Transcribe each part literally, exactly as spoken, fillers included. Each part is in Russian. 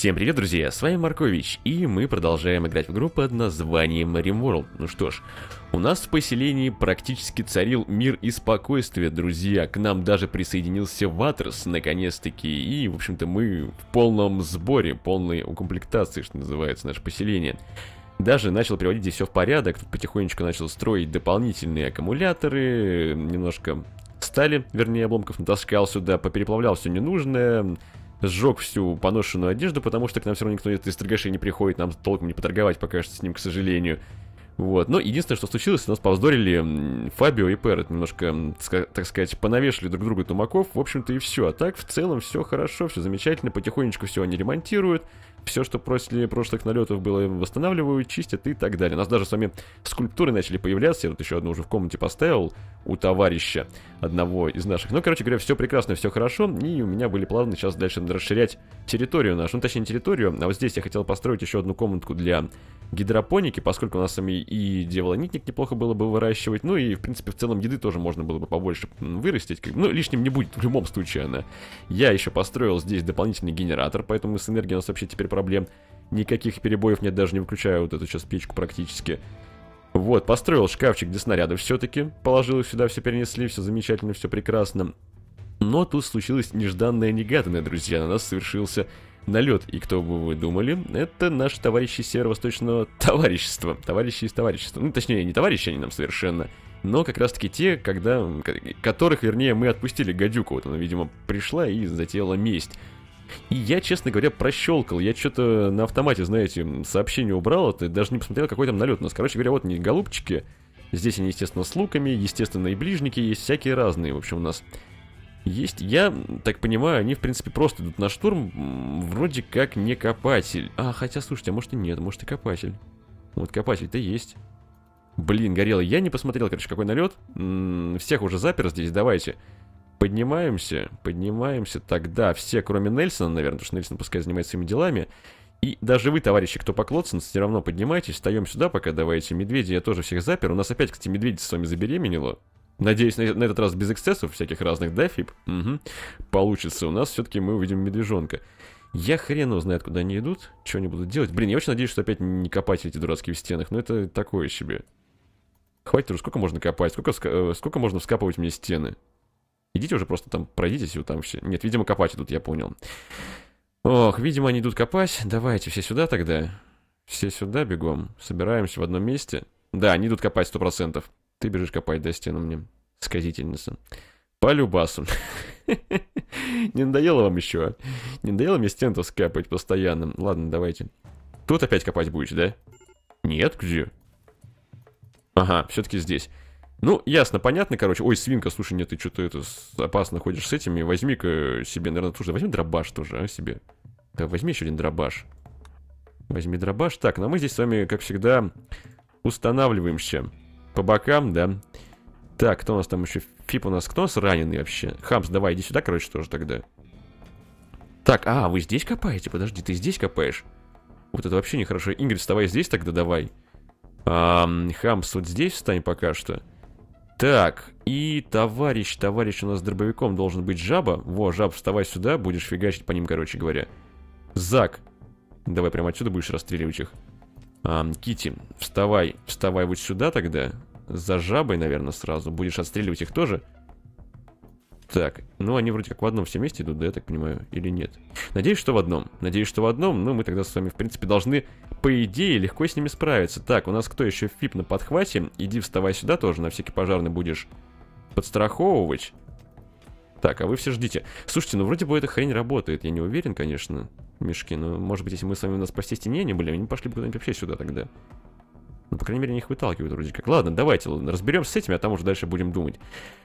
Всем привет, друзья, с вами Маркович, и мы продолжаем играть в игру под названием RimWorld. Ну что ж, у нас в поселении практически царил мир и спокойствие, друзья. К нам даже присоединился Ватерс, наконец-таки, и, в общем-то, мы в полном сборе, полной укомплектации, что называется, наше поселение. Даже начал приводить здесь все в порядок, тут потихонечку начал строить дополнительные аккумуляторы, немножко стали, вернее, обломков натаскал сюда, попереплавлял все ненужное, сжег всю поношенную одежду, потому что к нам все равно никто из торгашей не приходит, нам толком не поторговать пока что с ним, к сожалению. Вот, но единственное, что случилось, у нас повздорили Фабио и Перет, немножко, так сказать, понавешали друг другу тумаков, в общем-то и все. А так, в целом, все хорошо, все замечательно, потихонечку все они ремонтируют, все, что после прошлых налетов было, восстанавливают, чистят и так далее. У нас даже с вами скульптуры начали появляться, я тут еще одну уже в комнате поставил у товарища одного из наших. Ну, короче говоря, все прекрасно, все хорошо, и у меня были планы сейчас дальше расширять территорию нашу, ну, точнее, не территорию, а вот здесь я хотел построить еще одну комнатку для гидропоники, поскольку у нас с вами и деволонитник неплохо было бы выращивать, ну и, в принципе, в целом еды тоже можно было бы побольше вырастить, ну, лишним не будет в любом случае она. Я еще построил здесь дополнительный генератор, поэтому с энергией у нас вообще теперь проблем никаких, перебоев нет, даже не выключаю вот эту сейчас печку практически. Вот, построил шкафчик для снарядов все-таки, положил их сюда, все перенесли, все замечательно, все прекрасно. Но тут случилось нежданное-негаданное, друзья, на нас совершился налет, и кто бы вы думали, это наши товарищи Северо-Восточного товарищества, товарищи из товарищества, ну, точнее, не товарищи они нам совершенно, но как раз-таки те, когда, которых, вернее, мы отпустили гадюку, вот она, видимо, пришла и затеяла месть. И я, честно говоря, прощелкал, я что-то на автомате, знаете, сообщение убрал, это даже не посмотрел, какой там налет у нас. Короче говоря, вот они, голубчики, здесь они, естественно, с луками, естественно, и ближники есть, всякие разные, в общем, у нас есть. Я так понимаю, они, в принципе, просто идут на штурм, вроде как не копатель. А, хотя, слушайте, а может и нет, может и копатель. Вот копатель-то есть. Блин, горело, я не посмотрел, короче, какой налет. М-м, всех уже запер здесь, давайте. Поднимаемся, поднимаемся тогда, все, кроме Нельсона, наверное, потому что Нельсон пускай занимается своими делами. И даже вы, товарищи, кто поклоцан, все равно поднимайтесь, встаем сюда пока, давайте. Медведи я тоже всех запер. У нас опять, кстати, медведица с вами забеременела. Надеюсь, на, на этот раз без эксцессов всяких разных, да, Фип? Угу. Получится. У нас все-таки мы увидим медвежонка. Я хрен его знает, куда они идут, что они будут делать. Блин, я очень надеюсь, что опять не копать эти дурацкие в стенах, но это такое себе. Хватит уже, сколько можно копать, сколько, сколько можно вскапывать мне стены? Идите уже просто там, пройдитесь вот там все. Нет, видимо, копать идут, я понял. Ох, видимо, они идут копать. Давайте все сюда тогда. Все сюда бегом. Собираемся в одном месте. Да, они идут копать сто процентов. Ты бежишь копать, да, стену мне. Сказительница. По любасу. Не надоело вам еще? Не надоело мне стену скапать постоянно? Ладно, давайте. Тут опять копать будешь, да? Нет, где? Ага, все-таки здесь. Ну, ясно, понятно, короче. Ой, свинка, слушай, нет, ты что-то это опасно ходишь с этими. Возьми-ка себе, наверное, тоже. Возьми дробаш тоже, а, себе. Да, возьми еще один дробаш. Возьми дробаш. Так, ну а мы здесь с вами, как всегда, устанавливаемся по бокам, да. Так, кто у нас там еще? Фип у нас, кто у нас раненый вообще? Хамс, давай, иди сюда, короче, тоже тогда. Так, а, вы здесь копаете? Подожди, ты здесь копаешь? Вот это вообще нехорошо. Ингрид, вставай здесь тогда, давай. А, Хамс, вот здесь встань пока что. Так, и товарищ, товарищ у нас с дробовиком должен быть жаба. Во, жаб, вставай сюда, будешь фигачить по ним, короче говоря. Зак, давай прямо отсюда будешь расстреливать их. а, Кити, вставай, вставай вот сюда тогда. За жабой, наверное, сразу. Будешь отстреливать их тоже. Так, ну они вроде как в одном все вместе идут, да, я так понимаю, или нет? Надеюсь, что в одном. Надеюсь, что в одном, ну мы тогда с вами, в принципе, должны, по идее, легко с ними справиться. Так, у нас кто еще? Фип на подхвате. Иди вставай сюда тоже, на всякий пожарный будешь подстраховывать. Так, а вы все ждите. Слушайте, ну вроде бы эта хрень работает, я не уверен, конечно, мешки, но может быть, если мы с вами у нас по стене не были, они пошли бы куда-нибудь вообще сюда тогда. Ну, по крайней мере, они их выталкивают вроде как. Ладно, давайте разберемся с этими, а там уже дальше будем думать.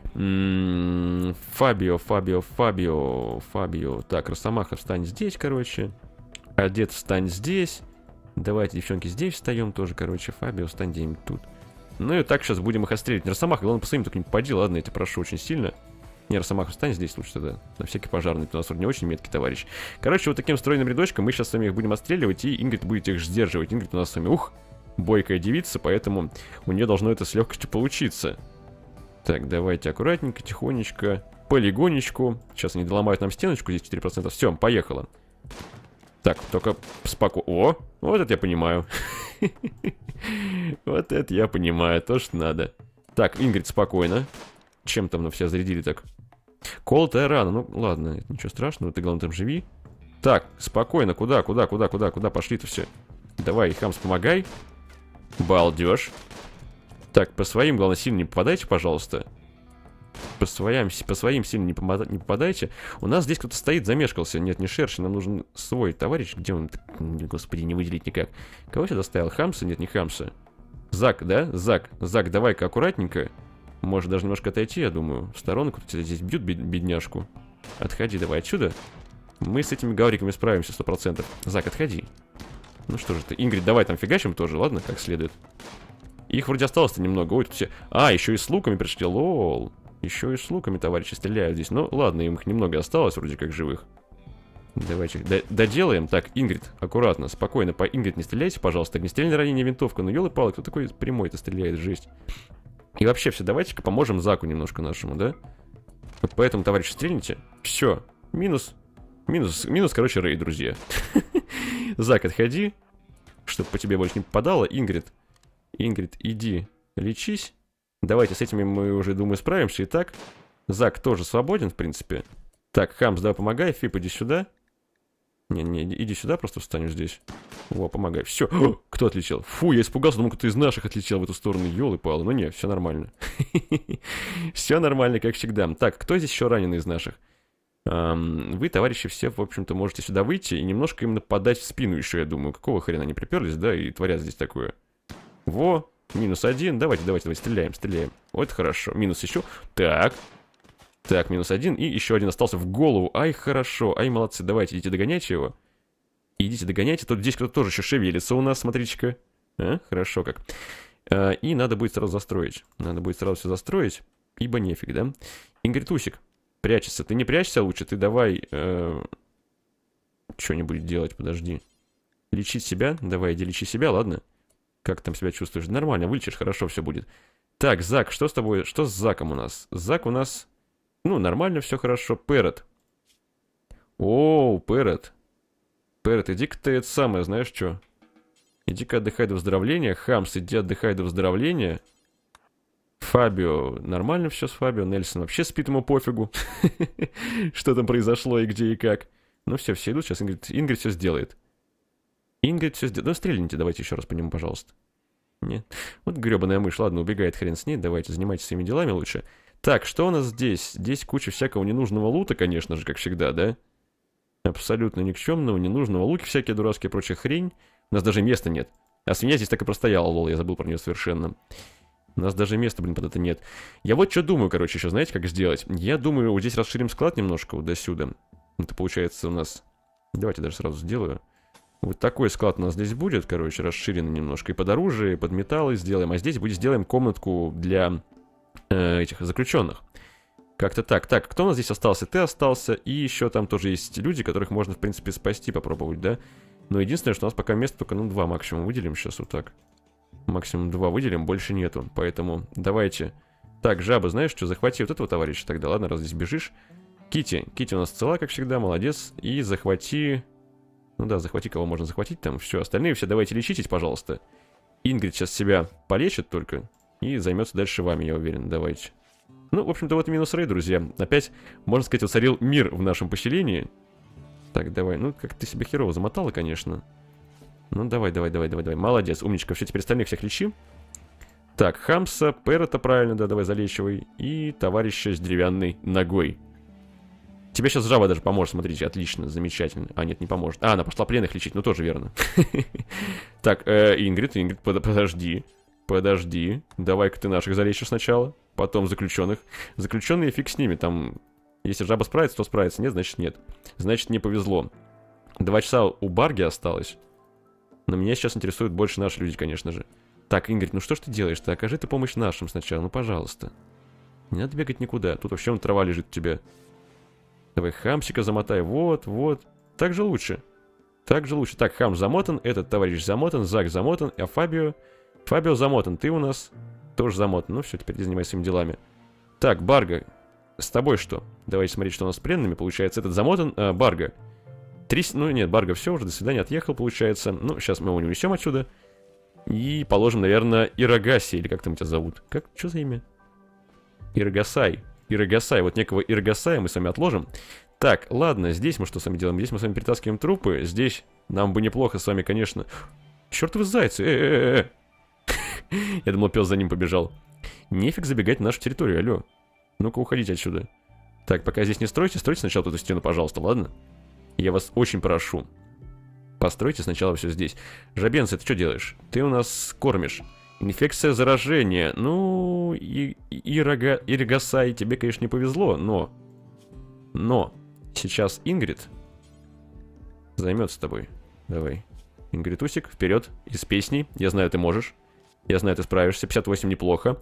М-м-м, Фабио, Фабио, Фабио, Фабио. Так, Росомаха, встань здесь, короче. Одет, встань здесь. Давайте, девчонки, здесь встаем тоже, короче. Фабио, встань где-нибудь тут. Ну и так сейчас будем их отстрелить. Росомаха, главное, по своим только не попади, ладно, я тебя прошу очень сильно. Не, Росомаха, встань здесь лучше тогда. На всякий пожарный, ты у нас вроде не очень меткий товарищ. Короче, вот таким стройным рядочком мы сейчас с вами их будем отстреливать, и Ингрид будет их сдерживать. Ингрид у нас с вами, ух, бойкая девица, поэтому у нее должно это с легкостью получиться. Так, давайте аккуратненько, тихонечко, полигонечку. Сейчас они доломают нам стеночку, здесь четыре процента. Все, поехало. Так, только спокойно. О, вот это я понимаю. Вот это я понимаю, то, что надо. Так, Ингрид, спокойно. Чем там на все зарядили так? Колотая рана, ну ладно, это ничего страшного, ты главное там живи. Так, спокойно, куда, куда, куда, куда, куда пошли-то все? Давай, Хамс, помогай. Балдеж. Так, по своим, главное, сильно не попадайте, пожалуйста. По своим, по своим сильно не, не попадайте. У нас здесь кто-то стоит, замешкался. Нет, не Шерши, нам нужен свой товарищ. Где он? Господи, не выделить никак. Кого сюда ставил? Хамса? Нет, не Хамса. Зак, да? Зак. Зак, давай-ка аккуратненько. Может даже немножко отойти, я думаю. В сторонку. Тебя здесь бьют, бедняжку. Отходи давай отсюда. Мы с этими гавриками справимся сто процентов. Зак, отходи. Ну что же ты. Ингрид, давай там фигачим тоже, ладно? Как следует. Их вроде осталось-то немного. Ой, тут все... А, еще и с луками пришли. Лол. Еще и с луками товарищи стреляют здесь. Ну, ладно, им их немного осталось, вроде как живых. Давайте доделаем. Так, Ингрид, аккуратно, спокойно. По Ингрид не стреляйте, пожалуйста. Огнестрельное ранение винтовка. Ну, елы-палы, кто такой прямой-то стреляет? Жесть. И вообще, все, давайте-ка поможем Заку немножко нашему, да? Вот поэтому, товарищи, стрельните. Все. Минус. Минус, минус, короче, рейд, друзья. Зак, отходи. Чтобы по тебе больше не попадало. Ингрид. Ингрид, иди, лечись. Давайте с этими мы уже, думаю, справимся. Итак, Зак тоже свободен, в принципе. Так, Хамс, давай помогай. Фип, иди сюда. Не-не, иди сюда, просто встанешь здесь. Во, помогай. Все. Кто отлетел? Фу, я испугался, думал, кто-то из наших отлетел в эту сторону. Ёлы-палы. Ну не, все нормально. Все нормально, как всегда. Так, кто здесь еще раненый из наших? Вы, товарищи, все, в общем-то, можете сюда выйти и немножко им нападать в спину еще, я думаю. Какого хрена они приперлись, да, и творят здесь такое. Во, минус один. Давайте, давайте, давайте, стреляем, стреляем. Вот хорошо. Минус еще. Так. Так, минус один. И еще один остался в голову. Ай, хорошо. Ай, молодцы. Давайте, идите догоняйте его. Идите догоняйте. Тут здесь кто-то тоже еще шевелится у нас, смотрите-ка. А, хорошо как. А, и надо будет сразу застроить. Надо будет сразу все застроить. Ибо нефиг, да? Ингритусик, прячется. Ты не прячься лучше. Ты давай... Э, что-нибудь делать, подожди. Лечить себя. Давай, иди лечи себя, ладно? Как там себя чувствуешь? Нормально, вылечишь, хорошо все будет. Так, Зак, что с тобой? Что с Заком у нас? Зак у нас... Ну, нормально, все хорошо. Пэрот. Оу, Пэрот. Пэрот, иди-ка ты это самое, знаешь что? Иди-ка отдыхай до выздоровления. Хамс, иди отдыхай до выздоровления. Фабио. Нормально все с Фабио. Нельсон вообще спит, ему пофигу. Что там произошло и где и как. Ну все, все идут. Сейчас Ингрид, Ингрид все сделает. Ингрид все сделает. Ну, стрельните давайте еще раз по нему, пожалуйста. Нет. Вот гребаная мышь. Ладно, убегает хрен с ней. Давайте, занимайтесь своими делами лучше. Так, что у нас здесь? Здесь куча всякого ненужного лута, конечно же, как всегда, да? Абсолютно никчемного, ненужного. Луки всякие дурацкие, прочая хрень. У нас даже места нет. А свинья здесь так и простояла, лол, я забыл про нее совершенно. У нас даже места, блин, под это нет. Я вот что думаю, короче, еще знаете, как сделать? Я думаю, вот здесь расширим склад немножко, вот до сюда. Это получается у нас... Давайте даже сразу сделаю. Вот такой склад у нас здесь будет, короче, расширенный немножко. И под оружие, и под металлы сделаем. А здесь будет сделаем комнатку для э, этих заключенных. Как-то так. Так, кто у нас здесь остался? Ты остался. И еще там тоже есть люди, которых можно, в принципе, спасти, попробовать, да? Но единственное, что у нас пока места только, ну, два максимум выделим сейчас вот так. Максимум два выделим, больше нету. Поэтому давайте. Так, Жаба, знаешь что, захвати вот этого товарища тогда, ладно, раз здесь бежишь. Кити, Кити у нас цела, как всегда, молодец. И захвати... Ну да, захвати, кого можно захватить там. Все, остальные все давайте лечитесь, пожалуйста. Ингрид сейчас себя полечит только. И займется дальше вами, я уверен, давайте. Ну, в общем-то, вот и минус рей, друзья. Опять, можно сказать, уцарил мир в нашем поселении. Так, давай, ну, как ты себя херово замотала, конечно. Ну, давай, давай, давай, давай, давай. Молодец, умничка. Все, теперь остальных всех лечи. Так, Хамса, Пэрота правильно, да, давай залечивай. И товарища с деревянной ногой. Тебе сейчас Жаба даже поможет, смотрите, отлично, замечательно. А, нет, не поможет. А, она пошла пленных лечить, ну тоже верно. Так, Ингрид, Ингрид, подожди. Подожди. Давай-ка ты наших залечишь сначала. Потом заключенных. Заключенные фиг с ними, там... Если Жаба справится, то справится. Нет, значит нет. Значит, не повезло. Два часа у Барги осталось. Но меня сейчас интересуют больше наши люди, конечно же. Так, Ингрид, ну что ж ты делаешь? Ты окажи ты помощь нашим сначала, ну пожалуйста. Не надо бегать никуда. Тут вообще трава лежит у тебя. Давай Хамсика замотай. Вот, вот. Так же лучше. Так же лучше. Так, Хамс замотан. Этот товарищ замотан. Зак замотан. А Фабио... Фабио замотан. Ты у нас тоже замотан. Ну все, теперь ты занимайся своими делами. Так, Барга. С тобой что? Давайте смотреть, что у нас с пленными. Получается, этот замотан. А, Барга. Три... Ну, нет, Барго, все, уже, до свидания, отъехал, получается. Ну, сейчас мы его не унесем отсюда. И положим, наверное, Ирагаси, или как там тебя зовут? Как? Что за имя? Ирагасай. Ирагасай. Вот некого Ирагасая мы с вами отложим. Так, ладно, здесь мы что с вами делаем? Здесь мы с вами перетаскиваем трупы. Здесь нам бы неплохо с вами, конечно... Чёртовы зайцы! Э-э-э-э! Я думал, пес за ним побежал. Нефиг забегать на нашу территорию, алло. Ну-ка, уходите отсюда. Так, пока здесь не стройте, стройте сначала эту стену, пожалуйста, ладно? Я вас очень прошу. Постройте сначала все здесь. Жабенцы, ты что делаешь? Ты у нас кормишь. Инфекция заражения. Ну, и, и рога, Иригасай, тебе, конечно, не повезло, но... Но сейчас Ингрид займется тобой. Давай. Ингридусик, вперед, из песней. Я знаю, ты можешь. Я знаю, ты справишься. пятьдесят восемь неплохо.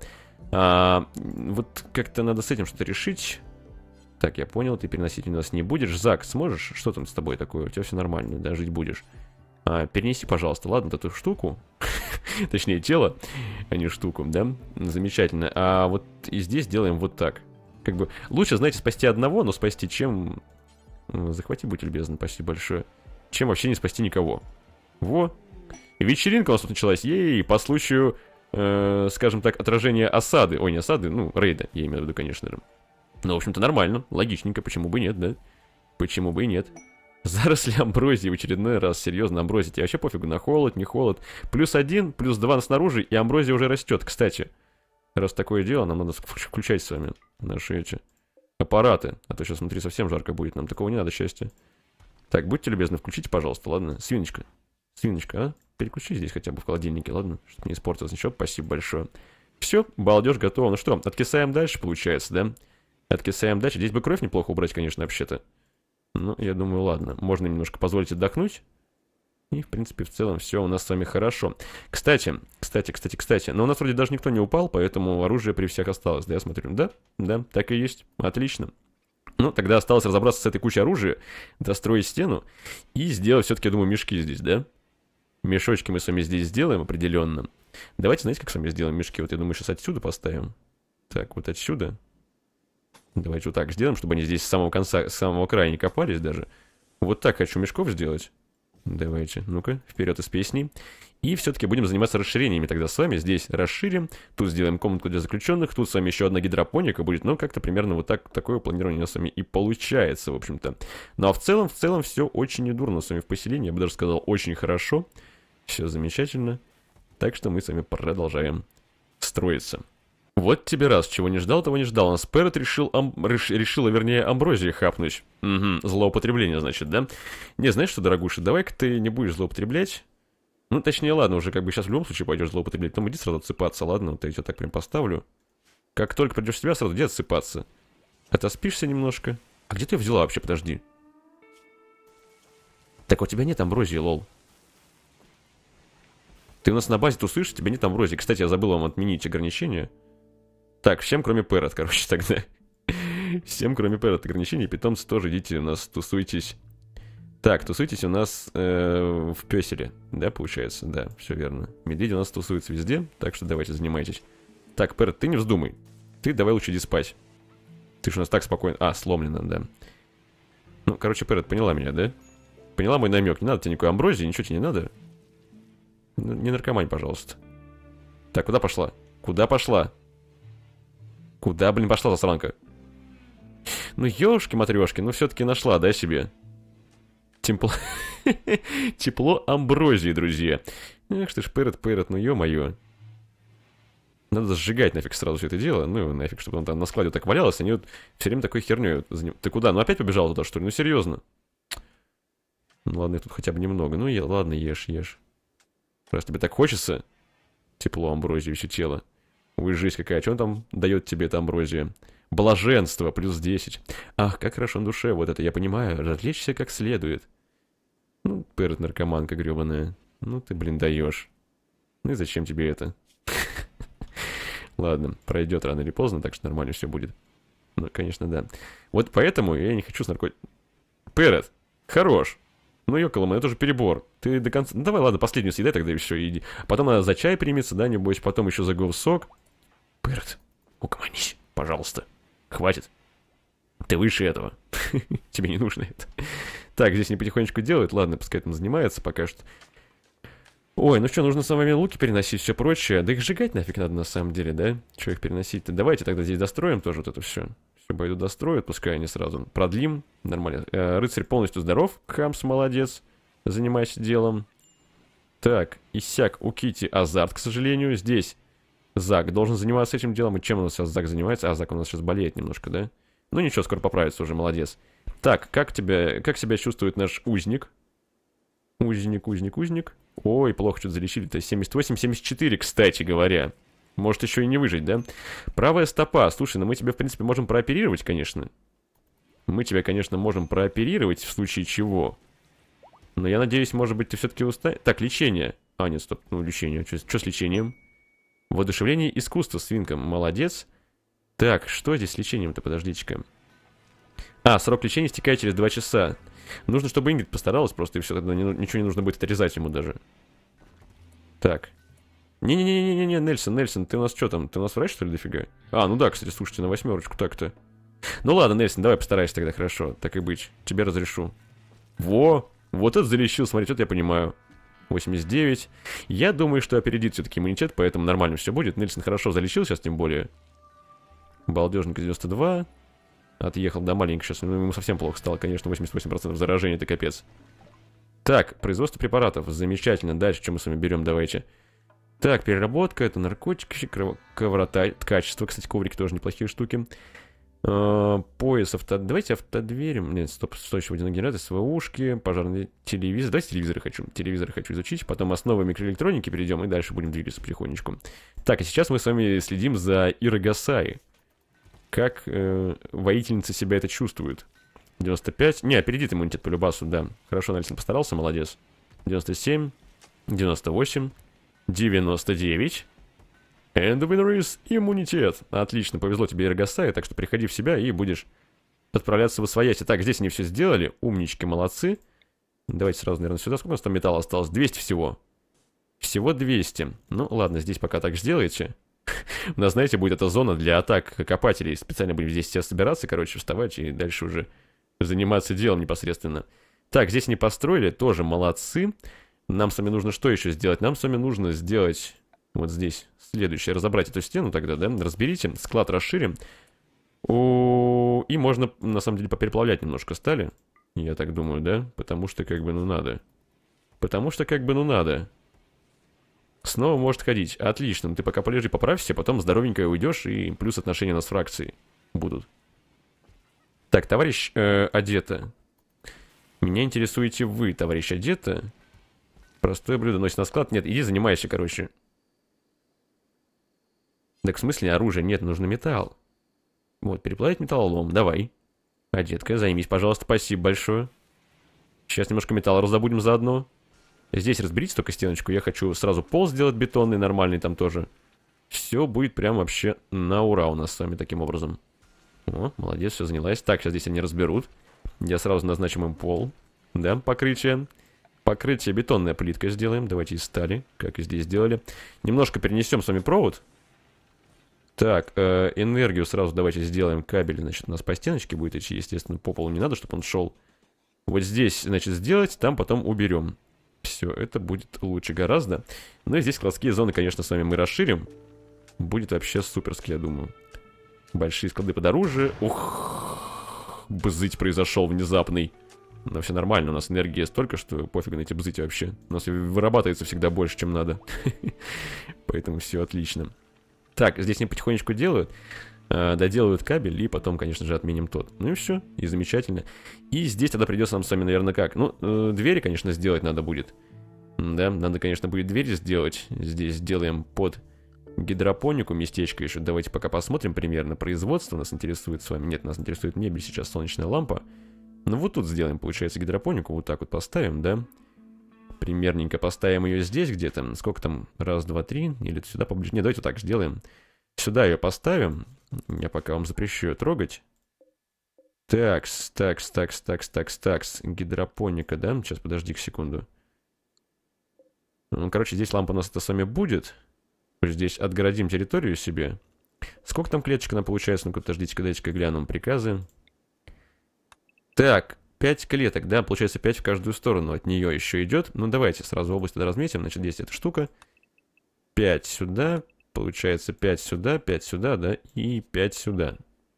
А, вот как-то надо с этим что-то решить. Так, я понял, ты переносить у нас не будешь. Зак, сможешь? Что там с тобой такое? У тебя все нормально, да, жить будешь. А, перенеси, пожалуйста, ладно, эту штуку. Точнее, тело, а не штуку, да? Замечательно. А вот и здесь делаем вот так. Как бы лучше, знаете, спасти одного, но спасти чем... Захвати, будь любезен, спасибо большое. Чем вообще не спасти никого. Во. Вечеринка у нас тут началась. Ей, по случаю, э, скажем так, отражения осады. Ой, не осады, ну, рейда, я имею в виду, конечно же. Ну, в общем-то, нормально, логичненько, почему бы нет, да? Почему бы и нет? Заросли амброзии в очередной раз, серьезно, амброзия, тебе вообще пофигу, на холод, не холод. Плюс один, плюс два снаружи, и амброзия уже растет. Кстати, раз такое дело, нам надо включать с вами наши эти аппараты. А то сейчас, смотри, совсем жарко будет, нам такого не надо, счастья. Так, будьте любезны, включите, пожалуйста, ладно? Свиночка, свиночка, а? Переключи здесь хотя бы в холодильнике, ладно? Чтобы не испортилось ничего, спасибо большое. Все, балдеж готово. Ну что, откисаем дальше, получается, да? Откисаем дальше. Здесь бы кровь неплохо убрать, конечно, вообще-то. Ну, я думаю, ладно. Можно немножко позволить отдохнуть. И, в принципе, в целом все у нас с вами хорошо. Кстати, кстати, кстати, кстати. Но у нас вроде даже никто не упал, поэтому оружие при всех осталось. Да, я смотрю. Да, да, так и есть. Отлично. Ну, тогда осталось разобраться с этой кучей оружия, достроить стену и сделать все-таки, я думаю, мешки здесь, да? Мешочки мы с вами здесь сделаем определенно. Давайте, знаете, как с вами сделаем мешки? Вот я думаю, сейчас отсюда поставим. Так, вот отсюда. Давайте вот так сделаем, чтобы они здесь с самого конца, с самого края не копались даже. Вот так хочу мешков сделать. Давайте, ну-ка, вперед из песней. И все-таки будем заниматься расширениями тогда с вами. Здесь расширим, тут сделаем комнатку для заключенных, тут с вами еще одна гидропоника будет. Ну, как-то примерно вот так, такое планирование у нас с вами и получается, в общем-то. Ну, а в целом, в целом все очень недурно с вами в поселении. Я бы даже сказал, очень хорошо. Все замечательно. Так что мы с вами продолжаем строиться. Вот тебе раз, чего не ждал, того не ждал. У нас Перет решил, ам... Реш... решила, вернее, амброзии хапнуть. Угу, злоупотребление, значит, да? Не, знаешь что, дорогуша, давай-ка ты не будешь злоупотреблять. Ну, точнее, ладно, уже как бы сейчас в любом случае пойдешь злоупотреблять. Потом иди сразу отсыпаться, ладно? Вот я тебя так прям поставлю. Как только придешь в себя, сразу иди отсыпаться. Отоспишься немножко. А где ты ее взяла вообще, подожди? Так у тебя нет амброзии, лол. Ты у нас на базе тусуешь, у тебя нет амброзии. Кстати, я забыл вам отменить ограничения. Так, всем кроме Перет, короче, тогда. Всем кроме Перет ограничений. Питомцы тоже идите у нас, тусуйтесь. Так, тусуйтесь у нас э, в пёселе. Да, получается? Да, все верно. Медведи у нас тусуются везде, так что давайте, занимайтесь. Так, Перет, ты не вздумай. Ты давай лучше иди спать. Ты же у нас так спокойно... А, сломлено, да. Ну, короче, Перет, поняла меня, да? Поняла мой намек. Не надо тебе никакой амброзии, ничего тебе не надо. Не наркомань, пожалуйста. Так, куда пошла? Куда пошла? Куда, блин, пошла засранка? Ну, ёшки-матрёшки, ну все-таки нашла, да, себе? Тепло... Тепло амброзии, друзья. Эх, что ж, Перет, Перет, ну ё-моё. Надо сжигать нафиг сразу все это дело. Ну, нафиг, чтобы он там на складе вот так валялось. Они вот все время такой хернёй заним... Ты куда? Ну, опять побежал туда, что ли? Ну, серьезно. Ну, ладно, тут хотя бы немного. Ну, е... ладно, ешь, ешь. Раз тебе так хочется. Тепло амброзии, все тело. Ой, жизнь какая. Что он там дает тебе эта амброзия? Блаженство, плюс десять. Ах, как хорошо на душе вот это, я понимаю. Развлечься как следует. Ну, Перет, наркоманка гребаная. Ну, ты, блин, даешь. Ну и зачем тебе это? Ладно, пройдет рано или поздно, так что нормально все будет. Ну, конечно, да. Вот поэтому я не хочу с наркотиками. Перет, хорош. Ну, ёкало, это уже перебор. Ты до конца... Ну, давай, ладно, последнюю съедай тогда и все, иди. Потом надо за чай примется, да, небось, потом еще за говсок. Перет, угомонись, пожалуйста. Хватит. Ты выше этого. Тебе не нужно это. Так, здесь они потихонечку делают. Ладно, пускай там занимается пока что. Ой, ну что, нужно самыми луки переносить, все прочее. Да их сжигать нафиг надо на самом деле, да? Что их переносить-то? Давайте тогда здесь достроим тоже вот это все. Все пойду достроят, пускай они сразу. Продлим. Нормально. Э, рыцарь полностью здоров. Хамс молодец. Занимайся делом. Так, иссяк у Кити азарт, к сожалению. Здесь Зак должен заниматься этим делом. И чем у нас сейчас Зак занимается? А Зак у нас сейчас болеет немножко, да? Ну ничего, скоро поправится уже, молодец. Так, как тебя, как себя чувствует наш узник? Узник, узник, узник. Ой, плохо что-то залечили-то. семьдесят восемь семьдесят четыре, кстати говоря. Может еще и не выжить, да? Правая стопа. Слушай, ну мы тебя, в принципе, можем прооперировать, конечно. Мы тебя, конечно, можем прооперировать, в случае чего. Но я надеюсь, может быть, ты все-таки устанешь. Так, лечение. А, нет, стоп. Ну, лечение. Что с лечением? Воодушевление искусства, свинка. Молодец. Так, что здесь с лечением-то? Подождите-ка. А, срок лечения истекает через два часа. Нужно, чтобы Ингрид постаралась просто, и все, тогда не, ничего не нужно будет отрезать ему даже. Так. Не-не-не-не-не, Нельсон, Нельсон, ты у нас что там? Ты у нас врач, что ли, дофига? А, ну да, кстати, слушайте, на восьмерочку так-то. Ну ладно, Нельсон, давай постарайся тогда, хорошо. Так и быть, тебе разрешу. Во! Вот это залечил, смотрите, вот я понимаю. восемьдесят девять. Я думаю, что опередит все-таки иммунитет, поэтому нормально все будет. Нельсон хорошо залечил сейчас, тем более. Балдежник девяносто два. Отъехал до маленького сейчас. Ну, ему совсем плохо стало, конечно, восемьдесят восемь процентов заражения, это капец. Так, производство препаратов. Замечательно. Дальше, что мы с вами берем, давайте. Так, переработка, это наркотики, ковроткачество. Кстати, коврики тоже неплохие штуки. Uh, пояс, авто... Давайте автодверим. Нет, стоп, стоящий водяной генератор, СВУшки, пожарный телевизор. Давайте телевизоры хочу. Телевизоры хочу изучить. Потом основы микроэлектроники перейдем и дальше будем двигаться потихонечку. Так, а сейчас мы с вами следим за Ирогасаи. Как э, воительница себя это чувствует. девяносто пять. Не, опередит иммунитет по любасу, да. Хорошо, Нельсон постарался, молодец. девяносто семь. девяносто восемь. девяносто девять. And the winner is иммунитет. Отлично, повезло тебе, Ирогасаи, так что приходи в себя и будешь отправляться в освоясь. Так, здесь они все сделали. Умнички, молодцы. Давайте сразу, наверное, сюда. Сколько у нас там металла осталось? двести всего. Всего двести. Ну, ладно, здесь пока так сделайте. У нас, знаете, будет эта зона для атак копателей. Специально будем здесь все собираться, короче, вставать и дальше уже заниматься делом непосредственно. Так, здесь не построили, тоже молодцы. Нам с вами нужно что еще сделать? Нам с вами нужно сделать вот здесь следующее. Разобрать эту стену тогда, да? Разберите, склад расширим. О, и можно, на самом деле, попереплавлять немножко стали. Я так думаю, да? Потому что, как бы, ну надо. Потому что, как бы, ну надо. Снова может ходить. Отлично. Ты пока полежи, поправься, потом здоровенько уйдешь, и плюс отношения у нас с фракцией будут. Так, товарищ э, Одета. Меня интересуете вы, товарищ Одета. Простое блюдо носит на склад. Нет, иди занимайся, короче. Так в смысле оружие? Нет, нужно металл. Вот, переплавить металлолом. Давай. Одетка, займись, пожалуйста. Спасибо большое. Сейчас немножко металла раздобудем заодно. Здесь разберите только стеночку. Я хочу сразу пол сделать бетонный, нормальный там тоже. Все будет прям вообще на ура у нас с вами таким образом. О, молодец, все занялась. Так, сейчас здесь они разберут. Я сразу назначим им пол. Да, покрытие. Покрытие бетонная плитка сделаем. Давайте из стали, как и здесь сделали. Немножко перенесем с вами провод. Так, э, энергию сразу давайте сделаем. Кабель, значит, у нас по стеночке будет идти. Естественно, по полу не надо, чтобы он шел. Вот здесь, значит, сделать, там потом уберем. Все, это будет лучше гораздо. Ну и здесь складские зоны, конечно, с вами мы расширим. Будет вообще суперски, я думаю. Большие склады под оружие. Ух, бзыть произошел внезапный. Но все нормально, у нас энергии столько, что пофиг на эти бзыти вообще. У нас вырабатывается всегда больше, чем надо. Поэтому все отлично. Так, здесь они потихонечку делают. Доделают кабель, и потом, конечно же, отменим тот. Ну и все, и замечательно. И здесь тогда придется нам с вами, наверное, как? Ну, э, двери, конечно, сделать надо будет. Да, надо, конечно, будет двери сделать. Здесь сделаем под гидропонику местечко еще. Давайте пока посмотрим примерно. Производство нас интересует с вами. Нет, нас интересует мебель, сейчас солнечная лампа. Ну вот тут сделаем, получается, гидропонику. Вот так вот поставим, да? Примерненько поставим ее здесь где-то. Сколько там? Раз, два, три. Или сюда поближе. Не, давайте вот так сделаем. Сюда ее поставим. Я пока вам запрещу ее трогать. Такс, такс, такс, такс, такс, такс. Гидропоника, да? Сейчас, подожди-ка секунду. Ну, короче, здесь лампа у нас это с вами будет. Здесь отгородим территорию себе. Сколько там клеточек нам получается? Ну-ка, подождите-ка, дайте-ка глянем приказы. Так, пять клеток, да, получается пять в каждую сторону от нее еще идет. Ну, давайте сразу область тогда разметим. Значит, здесь эта штука. пять сюда, получается пять сюда, пять сюда, да, и пять сюда.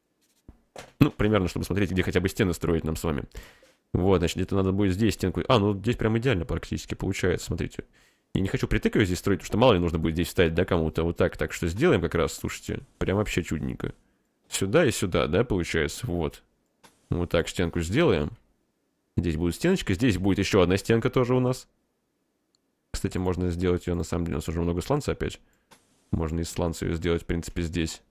Ну, примерно, чтобы смотреть, где хотя бы стены строить нам с вами. Вот, значит, где-то надо будет здесь стенку... А, ну, здесь прям идеально практически получается, смотрите. Я не хочу притык ее здесь строить, потому что мало ли нужно будет здесь вставить, да, кому-то вот так. Так что сделаем как раз, слушайте, прям вообще чудненько. Сюда и сюда, да, получается, вот. Вот так стенку сделаем. Здесь будет стеночка, здесь будет еще одна стенка тоже у нас. Кстати, можно сделать ее, на самом деле, у нас уже много сланца опять. Можно из сланца ее сделать, в принципе, здесь.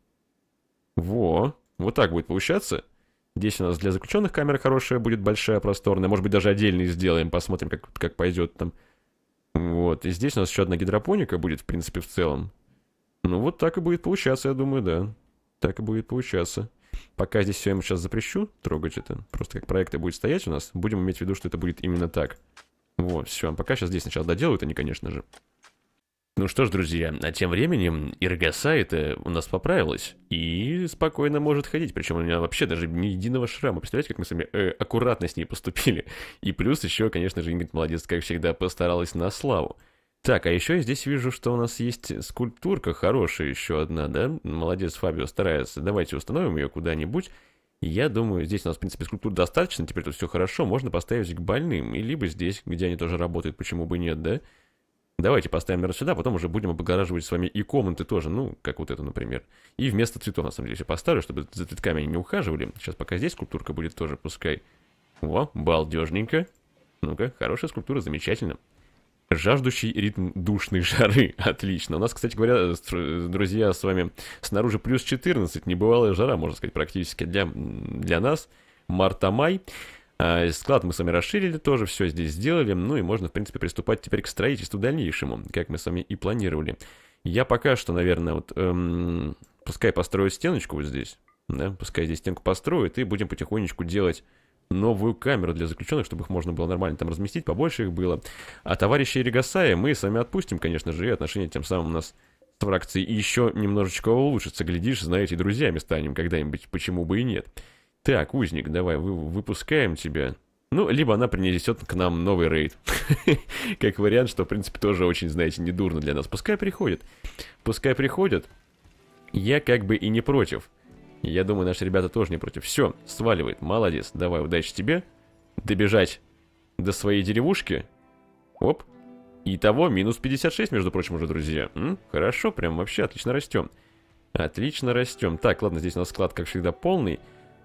Во, вот так будет получаться. Здесь у нас для заключенных камера хорошая будет, большая, просторная. Может быть, даже отдельно сделаем, посмотрим, как, как пойдет там. Вот, и здесь у нас еще одна гидропоника будет, в принципе, в целом. Ну, вот так и будет получаться, я думаю, да. Так и будет получаться. Пока здесь все я ему сейчас запрещу трогать это. Просто как проекты будет стоять у нас. Будем иметь в виду, что это будет именно так. Вот, все. Пока сейчас здесь сначала доделают они, конечно же. Ну что ж, друзья, а тем временем Иргасай-то у нас поправилась. И спокойно может ходить. Причем у меня вообще даже ни единого шрама. Представляете, как мы с вами э, аккуратно с ней поступили. И плюс еще, конечно же, Ингрид молодец, как всегда, постаралась на славу. Так, а еще я здесь вижу, что у нас есть скульптурка хорошая еще одна, да? Молодец, Фабио старается. Давайте установим ее куда-нибудь. Я думаю, здесь у нас, в принципе, скульптур достаточно. Теперь тут все хорошо. Можно поставить к больным. И либо здесь, где они тоже работают, почему бы нет, да? Давайте поставим, наверное, сюда. Потом уже будем облагораживать с вами и комнаты тоже. Ну, как вот эту, например. И вместо цветов, на самом деле, все поставлю, чтобы за цветками они не ухаживали. Сейчас пока здесь скульптурка будет тоже, пускай. О, балдежненько. Ну-ка, хорошая скульптура, замечательно. Жаждущий ритм душной жары. Отлично. У нас, кстати говоря, друзья, с вами снаружи плюс четырнадцать. Небывалая жара, можно сказать, практически для, для нас. Марта-май. А, склад мы с вами расширили тоже. Все здесь сделали. Ну и можно, в принципе, приступать теперь к строительству дальнейшему. Как мы с вами и планировали. Я пока что, наверное, вот... Эм, пускай построю стеночку вот здесь. Да, пускай здесь стенку построят. И будем потихонечку делать... новую камеру для заключенных, чтобы их можно было нормально там разместить, побольше их было. А товарища Иргасая мы с вами отпустим, конечно же, и отношения тем самым у нас с фракцией еще немножечко улучшатся. Глядишь, знаете, друзьями станем когда-нибудь, почему бы и нет. Так, узник, давай, вы, выпускаем тебя. Ну, либо она принесет к нам новый рейд. Как вариант, что, в принципе, тоже очень, знаете, недурно для нас. Пускай приходит. Пускай приходят. Я как бы и не против. Я думаю, наши ребята тоже не против. Все, сваливает. Молодец. Давай, удачи тебе. Добежать до своей деревушки. Оп. Итого минус пятьдесят шесть, между прочим, уже, друзья. М? Хорошо, прям вообще отлично растем. Отлично растем. Так, ладно, здесь у нас склад, как всегда, полный.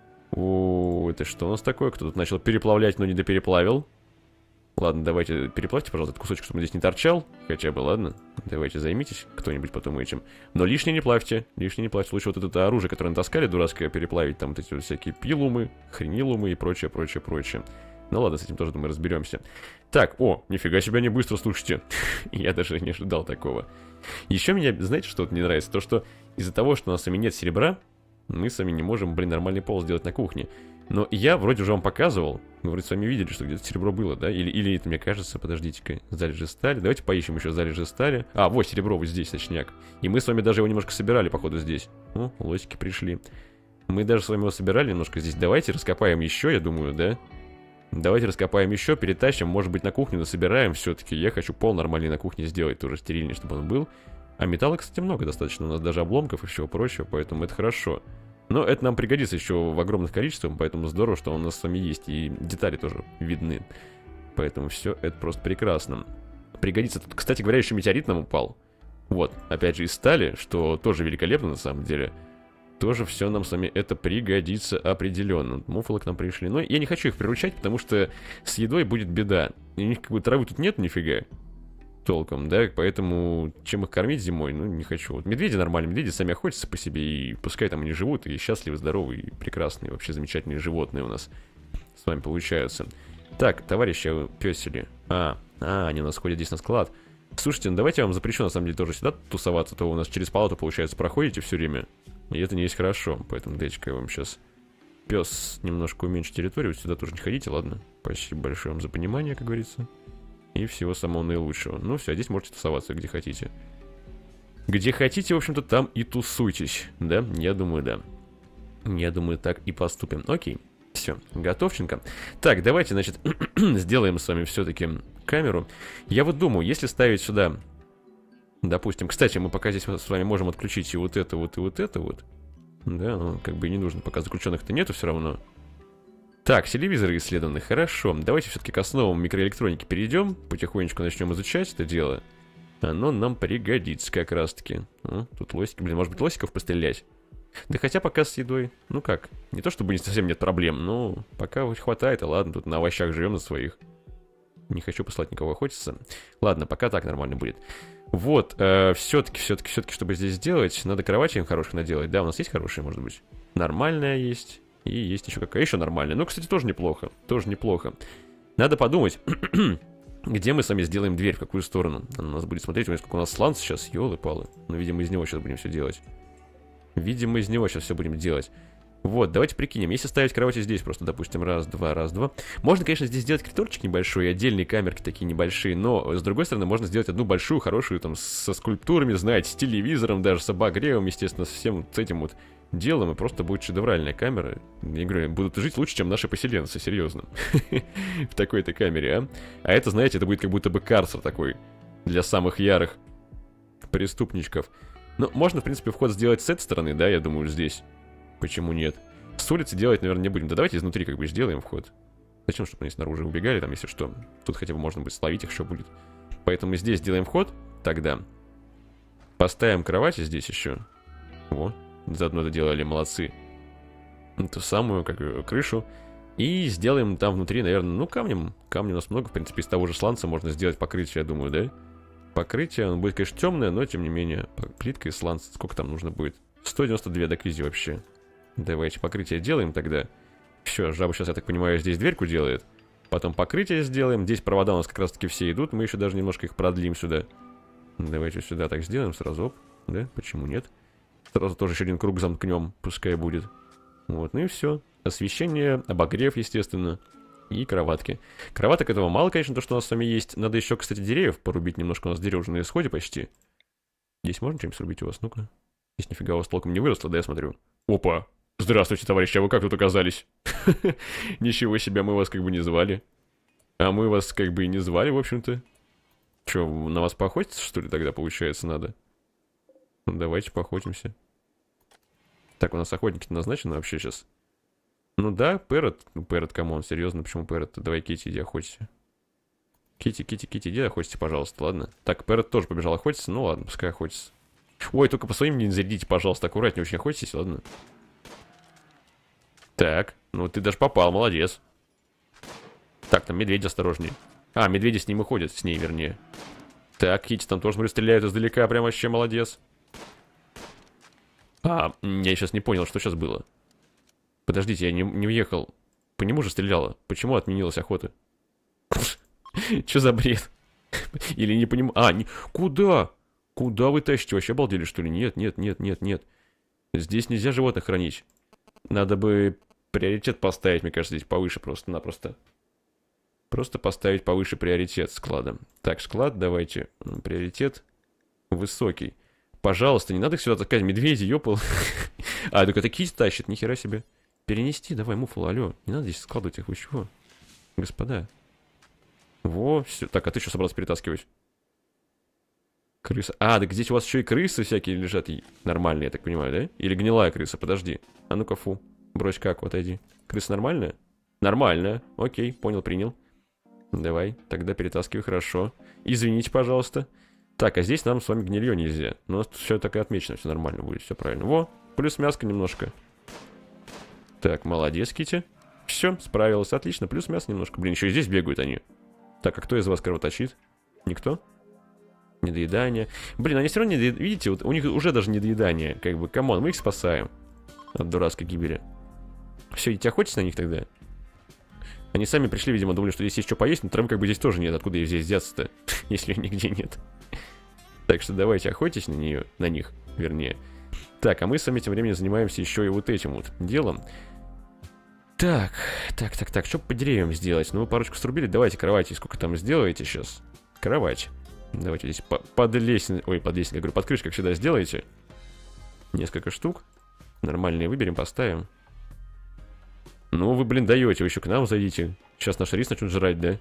О, это что у нас такое? Кто тут начал переплавлять, но не допереплавил? Ладно, давайте переплавьте, пожалуйста, этот кусочек, чтобы он здесь не торчал. Хотя бы, ладно. Давайте займитесь кто-нибудь потом этим. Но лишнее не плавьте. Лишнее не плавьте. Лучше вот это оружие, которое натаскали, дурацкое, переплавить. Там вот эти вот всякие пилумы, хренилумы и прочее, прочее, прочее. Ну ладно, с этим тоже, думаю, разберемся. Так, о, нифига себе, не быстро, слушайте. Я даже не ожидал такого. Еще меня, знаете, что вот мне нравится? То, что из-за того, что у нас с вами нет серебра, мы с вами не можем, блин, нормальный пол сделать на кухне. Но я вроде уже вам показывал. Мы вроде с вами видели, что где-то серебро было, да? Или, или это мне кажется, подождите-ка. Залежи стали. Давайте поищем еще залежи стали. А, вот серебро вот здесь, точняк. И мы с вами даже его немножко собирали, походу, здесь. О, лосики пришли. Мы даже с вами его собирали немножко здесь. Давайте раскопаем еще, я думаю, да? Давайте раскопаем еще, перетащим. Может быть, на кухню насобираем все-таки. Я хочу пол нормальный на кухне сделать, тоже стерильный, чтобы он был. А металла, кстати, много достаточно. У нас даже обломков и всего прочего, поэтому это хорошо. Но это нам пригодится еще в огромных количествах, поэтому здорово, что у нас с вами есть, и детали тоже видны. Поэтому все это просто прекрасно. Пригодится. Тут, кстати говоря, еще метеорит нам упал. Вот, опять же из стали, что тоже великолепно на самом деле. Тоже все нам с вами это пригодится определенно. Муфлы к нам пришли. Но я не хочу их приручать, потому что с едой будет беда. И у них как бы травы тут нет нифига. Толком, да, поэтому чем их кормить зимой, ну, не хочу. Вот медведи нормальные, медведи сами охотятся по себе, и пускай там они живут, и счастливы, здоровы, и прекрасные, вообще замечательные животные у нас с вами получаются. Так, товарищи пёсели. А, а, они у нас ходят здесь на склад. Слушайте, ну давайте я вам запрещу, на самом деле, тоже сюда тусоваться, то у нас через палату, получается, проходите все время, и это не есть хорошо, поэтому дайте-ка я вам сейчас... Пес немножко уменьшит территорию, вот сюда тоже не ходите, ладно? Спасибо большое вам за понимание, как говорится. И всего самого наилучшего. Ну все, здесь можете тусоваться, где хотите. Где хотите, в общем-то, там и тусуйтесь. Да? Я думаю, да. Я думаю, так и поступим. Окей. все, готовченко. Так, давайте, значит, сделаем с вами все-таки камеру. Я вот думаю, если ставить сюда, допустим, кстати, мы пока здесь с вами можем отключить и вот это вот, и вот это вот. Да, ну, как бы не нужно, пока заключенных-то нету все равно. Так, телевизоры исследованы, хорошо. Давайте все-таки к основам микроэлектроники перейдем. Потихонечку начнем изучать это дело. Оно нам пригодится как раз-таки. О, тут лосики, блин, может быть лосиков пострелять? Да хотя пока с едой, ну как, не то чтобы не совсем нет проблем, но пока хватает, и ладно, тут на овощах живем на своих. Не хочу послать никого охотиться. Ладно, пока так нормально будет. Вот, э, все-таки, все-таки, все-таки, чтобы здесь сделать, надо кровати им хороших наделать. Да, у нас есть хорошие, может быть? Нормальная есть. И есть еще какая еще нормальная. Ну, кстати, тоже неплохо. Тоже неплохо. Надо подумать, где мы с вами сделаем дверь, в какую сторону. Она у нас будет смотреть, сколько у нас сланц сейчас, елы-палы. Ну, видимо, из него сейчас будем все делать. Видимо, из него сейчас все будем делать. Вот, давайте прикинем. Если ставить кровати здесь просто, допустим, раз, два, раз, два. Можно, конечно, здесь сделать коридорчик небольшой, отдельные камерки такие небольшие, но, с другой стороны, можно сделать одну большую, хорошую, там, со скульптурами, знаете, с телевизором, даже с обогревом, естественно, с всем с этим вот делом, и просто будет шедевральная камера. Я говорю, будут жить лучше, чем наши поселенцы, серьезно. В такой-то камере, а? А это, знаете, это будет как будто бы карцер такой для самых ярых преступничков. Ну, можно, в принципе, вход сделать с этой стороны, да, я думаю, здесь. Почему нет? С улицы делать, наверное, не будем. Да давайте изнутри как бы сделаем вход. Зачем, чтобы они снаружи убегали, там, если что. Тут хотя бы можно будет словить их, что будет. Поэтому здесь сделаем вход. Тогда поставим кровати здесь еще. Во, заодно это делали, молодцы. Ту самую, как крышу. И сделаем там внутри, наверное, ну, камнем. Камня у нас много, в принципе, из того же сланца можно сделать покрытие, я думаю, да? Покрытие, оно будет, конечно, темное, но, тем не менее, плитка из сланца. Сколько там нужно будет? сто девяносто два до кизи вообще. Давайте покрытие делаем тогда. Все, жаба сейчас, я так понимаю, здесь дверьку делает. Потом покрытие сделаем. Здесь провода у нас как раз-таки все идут. Мы еще даже немножко их продлим сюда. Давайте сюда так сделаем сразу. Оп. Да, почему нет? Сразу тоже еще один круг замкнем. Пускай будет. Вот, ну и все. Освещение, обогрев, естественно. И кроватки. Кроваток этого мало, конечно, то, что у нас с вами есть. Надо еще, кстати, деревьев порубить немножко. У нас дерево уже на исходе почти. Здесь можно что-нибудь срубить у вас? Ну-ка. Здесь нифига у вас толком не выросло, да, я смотрю. Опа! Здравствуйте, товарищи, а вы как тут оказались? Ничего себе, мы вас как бы не звали. А мы вас как бы и не звали, в общем-то. Че, на вас поохотиться, что ли, тогда, получается, надо? Ну, давайте поохотимся. Так, у нас охотники назначены вообще сейчас. Ну да, Пэрот. Ну, Пэрот, камон, серьезно, почему Пэрот? Давай, Китти, иди охотиться. Китти, Китти, Китти, иди охотиться, пожалуйста, ладно? Так, Пэрот тоже побежал охотиться, ну ладно, пускай охотится. Ой, только по своим не зарядите, пожалуйста, аккуратнее очень охотитесь, ладно? Так, ну ты даже попал, молодец. Так, там медведь осторожнее. А, медведи с ним и ходят, с ней, вернее. Так, Китти там тоже, смотри, стреляют издалека, прям вообще молодец. А, я сейчас не понял, что сейчас было. Подождите, я не, не въехал. По нему же стреляла. Почему отменилась охота? Че за бред? Или не понимаю... А, не... куда? Куда вы тащите? Вообще обалдели, что ли? Нет, нет, нет, нет, нет. Здесь нельзя животных хранить. Надо бы приоритет поставить, мне кажется, здесь повыше просто-напросто. Просто поставить повыше приоритет склада. Так, склад, давайте. Приоритет высокий. Пожалуйста, не надо их сюда таскать. Медведи, ёпал. А, только это Китти тащит, нихера себе. Перенести, давай, муфла, алло. Не надо здесь складывать их, вы чего? Господа. Во, все. Так, а ты что собрался перетаскивать? Крыса. А, так здесь у вас еще и крысы всякие лежат. И нормальные, я так понимаю, да? Или гнилая крыса, подожди. А ну-ка, фу. Брось как, вот отойди. Крыса нормальная? Нормальная. Окей, понял, принял. Давай, тогда перетаскивай, хорошо. Извините, пожалуйста. Так, а здесь нам с вами гнилье нельзя. Но у нас тут все так и отмечено, все нормально будет, все правильно. Во, плюс мяско немножко. Так, молодец, Китти. Все, справилась, отлично. Плюс мясо немножко. Блин, еще и здесь бегают они. Так, а кто из вас кровоточит? Никто? Недоедание. Блин, они все равно не доедают. Видите, вот у них уже даже недоедание. Как бы, камон, мы их спасаем от дурацкой гибели. Все, идите охотитесь на них тогда. Они сами пришли, видимо, думали, что здесь есть что поесть, но травы как бы здесь тоже нет. Откуда их здесь взяться-то, если ее нигде нет? Так что давайте охотитесь на нее, на них, вернее. Так, а мы с вами тем временем занимаемся еще и вот этим вот делом. Так, так, так, так, что по деревьям сделать? Ну, вы парочку срубили, давайте кровати, сколько там сделаете сейчас? Кровать. Давайте здесь по под лестницей, ой, под лестницей, я говорю, под крышкой, как всегда, сделайте. Несколько штук. Нормальные выберем, поставим. Ну, вы, блин, даете, вы еще к нам зайдите. Сейчас наш рис начнут жрать, да?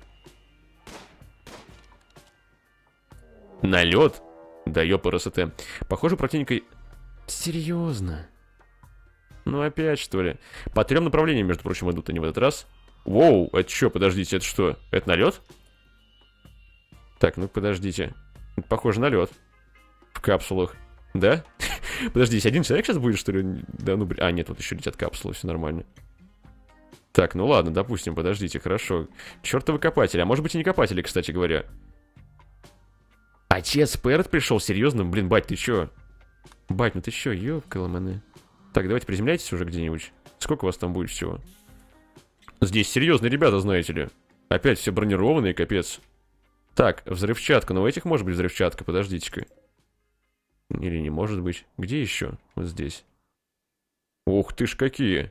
Налет? Да ёпрст. Похоже, противника... Серьезно? Ну, опять, что ли? По трем направлениям, между прочим, идут они в этот раз. Воу, это что, подождите, это что? Это налет? Так, ну подождите. Это похоже на лед. В капсулах. Да? Подожди, здесь один человек сейчас будет, что ли? Да, ну, блин. А, нет, вот еще летят капсулы, все нормально. Так, ну ладно, допустим, подождите, хорошо. Чертовы копатели. А может быть и не копатели, кстати говоря. Отец Пэрот пришел, серьезно? Блин, бать, ты чё? Бать, ну ты чё, ёпкаламаны. Так, давайте приземляйтесь уже где-нибудь. Сколько у вас там будет всего? Здесь серьезные ребята, знаете ли. Опять все бронированные, капец. Так, взрывчатка. Но у этих может быть взрывчатка, подождите-ка. Или не может быть. Где еще? Вот здесь. Ух ты ж какие.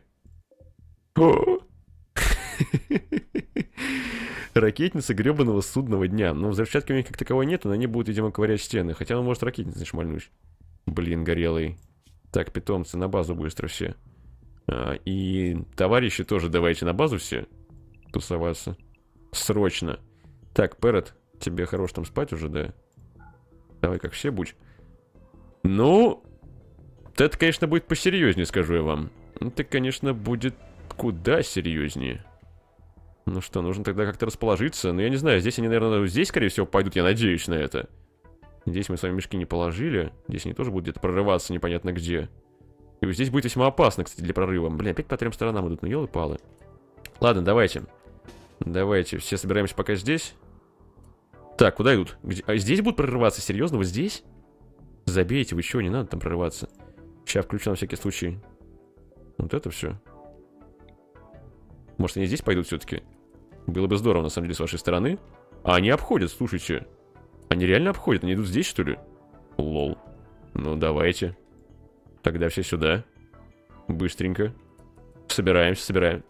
Ракетница гребаного судного дня. Но взрывчатки у них как таковой нет, но они будут, видимо, ковырять стены. Хотя он может ракетницей шмальнуть. Блин, горелый. Так, питомцы, на базу быстро все. А, и товарищи тоже давайте на базу все тусоваться. Срочно. Так, Пэрот, тебе хорош там спать уже, да? Давай как все будь. Ну, это, конечно, будет посерьезнее, скажу я вам. Это, конечно, будет куда серьезнее. Ну что, нужно тогда как-то расположиться. Ну, я не знаю, здесь они, наверное, здесь, скорее всего, пойдут, я надеюсь на это. Здесь мы с вами мешки не положили. Здесь они тоже будут где-то прорываться непонятно где. И вот здесь будет весьма опасно, кстати, для прорыва. Блин, опять по трем сторонам идут, ну елы-палы. Ладно, давайте. Давайте, все собираемся пока здесь. Так, куда идут? Где? А здесь будут прорываться? Серьезно? Вот здесь? Забейте, вы чего, не надо там прорываться. Сейчас включу на всякий случай. Вот это все. Может, они здесь пойдут все-таки? Было бы здорово, на самом деле, с вашей стороны. А они обходят, слушайте. Они реально обходят, они идут здесь, что ли? Лол. Ну, давайте. Тогда все сюда. Быстренько. Собираемся, собираем.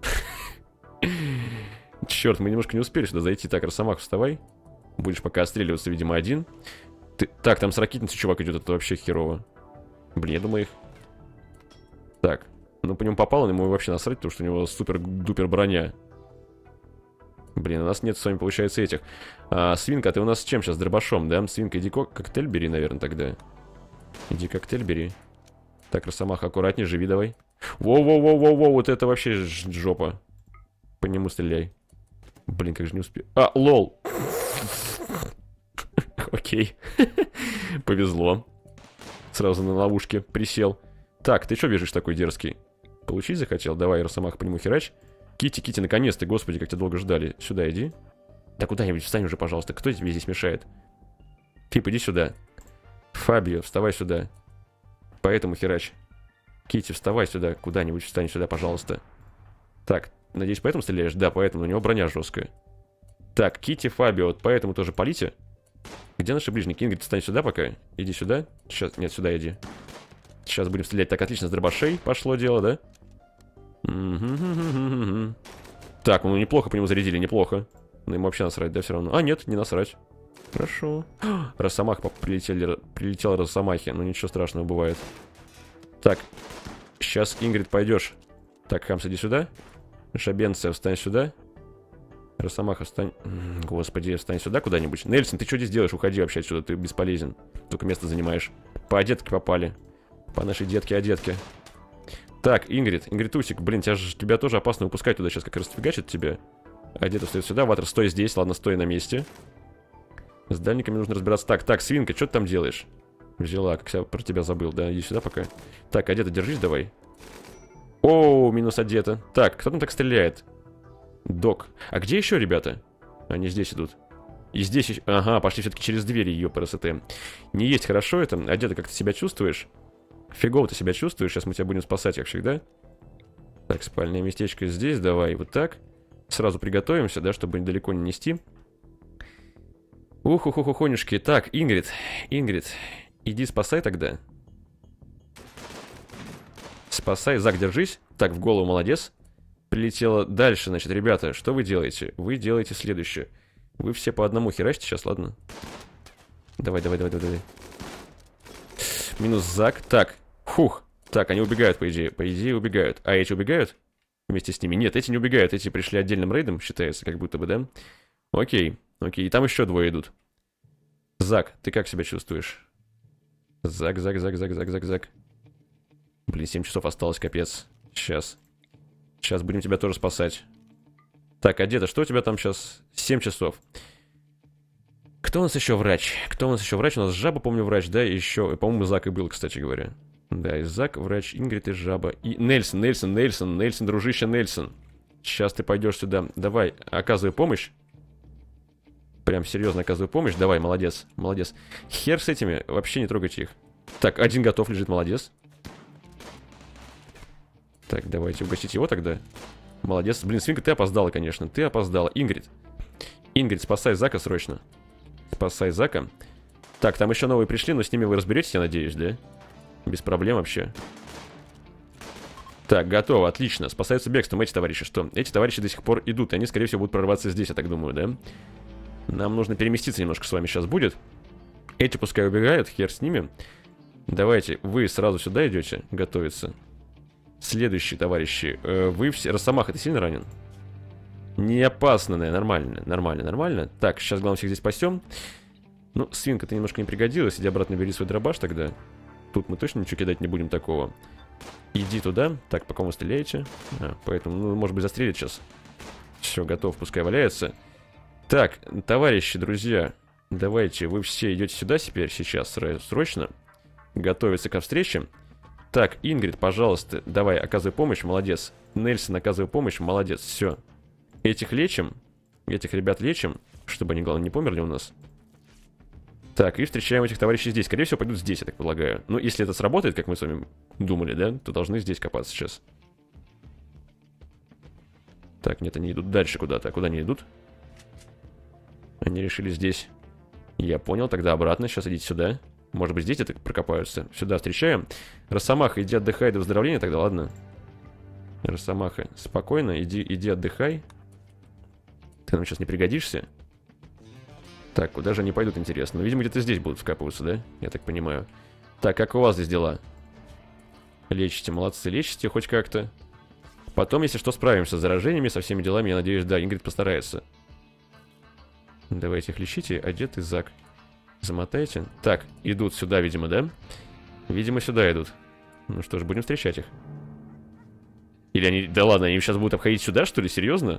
Черт, мы немножко не успели сюда зайти. Так, Росомах, вставай. Будешь пока отстреливаться, видимо, один. Ты... Так, там с ракетницей чувак идет, это вообще херово. Блин, я думаю их... Так, ну по нему попало, ему вообще насрать, потому что у него супер-дупер броня. Блин, у нас нет с вами, получается, этих. А, Свинка, ты у нас с чем сейчас? С дробашом, да? Свинка, иди коктейль бери, наверное, тогда. Иди коктейль бери. Так, Росомаха, аккуратнее, живи давай. Воу-воу-воу-воу-воу, вот это вообще жопа. По нему стреляй. Блин, как же не успел. А, лол. Окей. Повезло. Сразу на ловушке присел. Так, ты что бежишь такой дерзкий? Получить захотел? Давай, Росомаха, по нему херач. Кити, Кити, наконец-то, господи, как тебя долго ждали. Сюда иди. Да куда-нибудь встань уже, пожалуйста. Кто тебе здесь мешает? Фип, иди сюда. Фабио, вставай сюда. Поэтому херач. Кити, вставай сюда. Куда-нибудь встань сюда, пожалуйста. Так, надеюсь, поэтому стреляешь? Да, поэтому у него броня жесткая. Так, Кити, Фабио, вот поэтому тоже полите. Где наши ближники? Ингрид, встань сюда пока. Иди сюда. Сейчас, нет, сюда иди. Сейчас будем стрелять. Так, отлично, с дробашей пошло дело, да? Так, ну неплохо по нему зарядили, неплохо. Ну ему вообще насрать, да, все равно. А, нет, не насрать. Хорошо. Росомах прилетели, прилетел Росомахи. Ну ничего страшного бывает. Так, сейчас, Ингрид, пойдешь. Так, Хамс, иди сюда. Шабенция, встань сюда. Росомаха, встань. Господи, встань сюда куда-нибудь. Нельсон, ты что здесь делаешь? Уходи вообще отсюда, ты бесполезен. Только место занимаешь. По одетке попали. По нашей детке-одетке. Так, Ингрид, Ингридусик, блин, тебя, же, тебя тоже опасно выпускать туда сейчас, как расфигачит тебя. А где-то встает сюда, Ватер, стой здесь, ладно, стой на месте. С дальниками нужно разбираться. Так, так, Свинка, что ты там делаешь? Взяла, как я про тебя забыл, да, иди сюда пока. Так, одета, держись давай. О, минус одета. Так, кто там так стреляет? Док. А где еще, ребята? Они здесь идут. И здесь еще... Ага, пошли все-таки через двери, ее ПРСТ. Не есть хорошо это. Одета, как ты себя чувствуешь? Фигово ты себя чувствуешь, сейчас мы тебя будем спасать, как всегда. Так, спальное местечко здесь, давай, вот так. Сразу приготовимся, да, чтобы далеко не нести. Ух-ух-ух-ухонюшки. Так, Ингрид, Ингрид, иди спасай тогда. Спасай, Зак, держись. Так, в голову, молодец. Прилетело дальше, значит, ребята, что вы делаете? Вы делаете следующее. Вы все по одному херачите сейчас, ладно? Давай, давай, давай, давай, давай. Минус Зак. Так, фух. Так, они убегают, по идее. По идее, убегают. А эти убегают? вместе с ними. Нет, эти не убегают, эти пришли отдельным рейдом, считается, как будто бы, да? Окей, окей, и там еще двое идут. Зак, ты как себя чувствуешь? Зак, Зак, Зак, Зак, Зак, Зак, Зак. Блин, семь часов осталось, капец. Сейчас. Сейчас будем тебя тоже спасать. Так, а деда, что у тебя там сейчас? семь часов. Кто у нас еще врач? Кто у нас еще врач? У нас Жаба, помню, врач, да? И еще, по-моему, Зак и был, кстати говоря. Да, и Зак, врач, Ингрид и Жаба. И Нельсон, Нельсон, Нельсон, Нельсон, дружище Нельсон. Сейчас ты пойдешь сюда. Давай, оказывай помощь. Прям серьезно оказываю помощь. Давай, молодец, молодец. Хер с этими, вообще не трогайте их. Так, один готов лежит, молодец. Так, давайте угостить его тогда. Молодец. Блин, свинка, ты опоздала, конечно. Ты опоздала. Ингрид. Ингрид, спасай Зака срочно. Спасай Зака. Так, там еще новые пришли, но с ними вы разберетесь, я надеюсь, да? Без проблем вообще. Так, готово, отлично. Спасаются бегством эти товарищи. Что? Эти товарищи до сих пор идут. И они, скорее всего, будут прорваться здесь, я так думаю, да? Нам нужно переместиться немножко с вами сейчас будет. Эти пускай убегают, хер с ними. Давайте, вы сразу сюда идете готовиться. Следующие товарищи. Э, вы все... Росомаха, ты сильно ранен? Не опасно, наверное, нормально, нормально, нормально. Так, сейчас главное всех здесь спасем. Ну, свинка, ты немножко не пригодилась. Иди обратно бери свой дробаш тогда. Тут мы точно ничего кидать не будем такого. Иди туда. Так, по кому стреляете? А, поэтому, ну, может быть, застрелить сейчас. Все, готов, пускай валяется. Так, товарищи, друзья, давайте, вы все идете сюда теперь, сейчас, срочно. Готовиться ко встрече. Так, Ингрид, пожалуйста, давай, оказывай помощь, молодец. Нельсон, оказывай помощь, молодец, все. Этих лечим, этих ребят лечим, чтобы они, главное, не померли у нас. Так, и встречаем этих товарищей здесь. Скорее всего, пойдут здесь, я так полагаю. Ну, если это сработает, как мы с вами думали, да, то должны здесь копаться сейчас. Так, нет, они идут дальше куда-то. А куда они идут? Они решили здесь. Я понял, тогда обратно. Сейчас идите сюда. Может быть, здесь это прокопаются. Сюда встречаем. Росомаха, иди отдыхай до выздоровления тогда, ладно? Росомаха, спокойно, иди, иди отдыхай. Ты нам сейчас не пригодишься. Так, куда же они пойдут, интересно? Ну, видимо, где-то здесь будут вкапываться, да? Я так понимаю. Так, как у вас здесь дела? Лечите, молодцы, лечите хоть как-то. Потом, если что, справимся с заражениями, со всеми делами, я надеюсь, да, Ингрид постарается. Давайте их лечите, одет и Зак. Замотайте. Так, идут сюда, видимо, да? Видимо, сюда идут. Ну что ж, будем встречать их. Или они... Да ладно, они сейчас будут обходить сюда, что ли? Серьезно?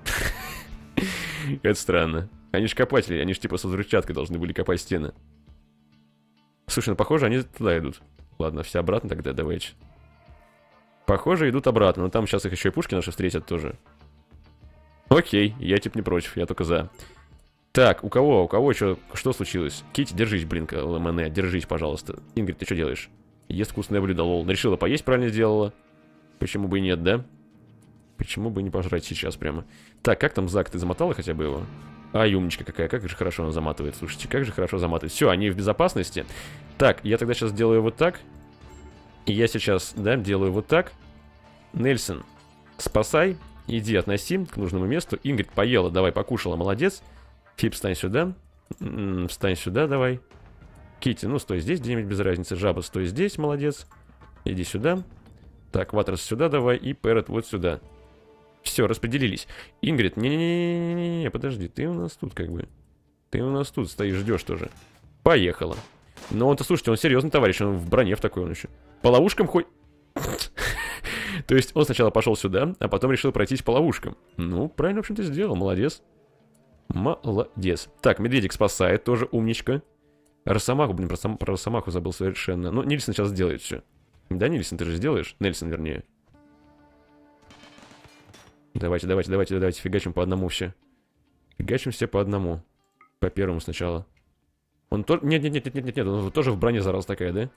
Это странно. Они же копатели, они же типа со взрывчаткой должны были копать стены. Слушай, ну похоже, они туда идут. Ладно, все обратно тогда, давайте. Похоже, идут обратно, но там сейчас их еще и пушки наши встретят тоже. Окей, я типа не против, я только за. Так, у кого, у кого что, что случилось? Кити, держись, блин, ЛМН, держись, пожалуйста. Ингрид, ты что делаешь? Ест вкусное блюдо, лол. Решила поесть, правильно сделала. Почему бы и нет, да? Почему бы не пожрать сейчас прямо? Так, как там Зак, ты замотала хотя бы его? Ай, умничка какая, как же хорошо она заматывает, слушайте, как же хорошо заматывает. Все, они в безопасности. Так, я тогда сейчас делаю вот так. И я сейчас, да, делаю вот так. Нельсон, спасай, иди относи к нужному месту. Ингрид поела, давай, покушала, молодец. Фип, встань сюда. М-м, встань сюда, давай. Кити, ну стой здесь где-нибудь, без разницы. Жаба, стой здесь, молодец. Иди сюда. Так, Ватерс сюда давай, и Пэрот вот сюда. Все, распределились. Ингрид, не-не-не-не-не, подожди, ты у нас тут как бы. Ты у нас тут стоишь, ждешь тоже. Поехала. Но он-то, слушайте, он серьезный товарищ, он в броне в такой он еще. По ловушкам хоть... То есть он сначала пошел сюда, а потом решил пройтись по ловушкам. Ну, правильно, в общем-то, сделал, молодец. Молодец. Так, медведик спасает, тоже умничка. Росомаху, блин, про, сам, про Росомаху забыл совершенно. Ну, Нильсон сейчас сделает все. Да, Нильсон, ты же сделаешь? Нельсон, вернее. Давайте, давайте, давайте, давайте, фигачим по одному все. Фигачим все по одному. По первому сначала. Он тоже... Нет, нет, нет, нет, нет, нет, он тоже в броне зараза такая, да?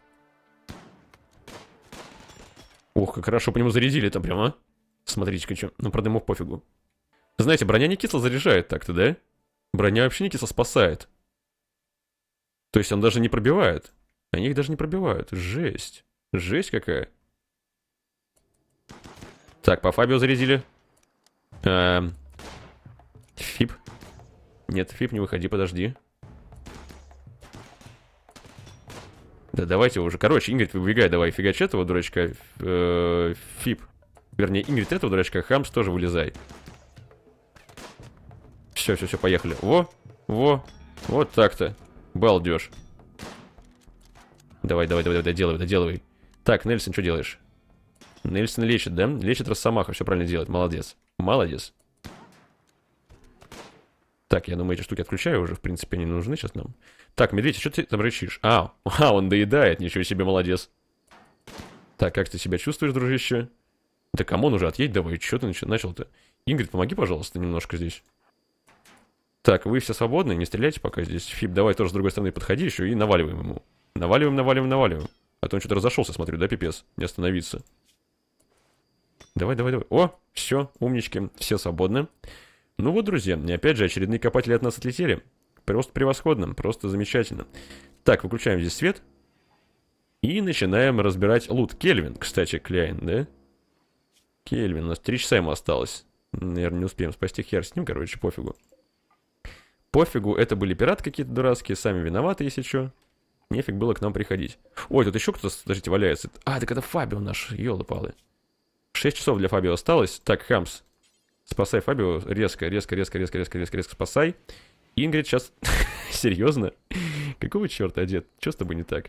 Ох, как хорошо по нему зарядили там прямо, а? Смотрите-ка, что. Ну, правда, ему пофигу. Знаете, броня не кисло заряжает так-то, да? Броня вообще не кисло спасает. То есть он даже не пробивает. Они их даже не пробивают. Жесть. Жесть какая. Так, по Фабио зарядили. Эм... Фип. Нет, Фип, не выходи, подожди. Да давайте уже. Короче, Ингрид, выбегай давай, фигач этого дурачка. Э-э, Фип. Вернее, Ингрид этого дурачка, Хамс тоже вылезай. Все, все, все, поехали. Во, во, вот так-то. Балдеж. Давай, давай, давай, доделывай, доделывай. Так, Нельсон, что делаешь? Нельсон лечит, да? Лечит Росомаха, все правильно делает, молодец. Молодец. Так, я думаю, эти штуки отключаю уже, в принципе, они нужны сейчас нам. Так, медведь, что ты там рычишь? А, а, он доедает, ничего себе, молодец. Так, как ты себя чувствуешь, дружище? Да камон уже, отъедь давай, что ты начал-то? Ингрид, помоги, пожалуйста, немножко здесь. Так, вы все свободны, не стреляйте пока здесь. Фип, давай тоже с другой стороны подходи еще и наваливаем ему. Наваливаем, наваливаем, наваливаем. А то он что-то разошелся, смотрю, да, пипец? Не остановиться. Давай, давай, давай. О, все, умнички, все свободны. Ну вот, друзья, и опять же, очередные копатели от нас отлетели. Просто превосходно, просто замечательно. Так, выключаем здесь свет. И начинаем разбирать лут. Кельвин, кстати, Кляйн, да? Кельвин, у нас три часа ему осталось. Наверное, не успеем спасти, хер с ним, короче, пофигу. Пофигу, это были пираты какие-то дурацкие, сами виноваты, если что. Нефиг было к нам приходить. Ой, тут еще кто-то, подождите, валяется. А, так это Фабио наш, ёлы-палы. Шесть часов для Фабио осталось. Так, Хамс, спасай Фабио, резко, резко, резко, резко, резко, резко, резко спасай. Ингрид сейчас... Серьезно? Какого черта одет? Что с тобой не так?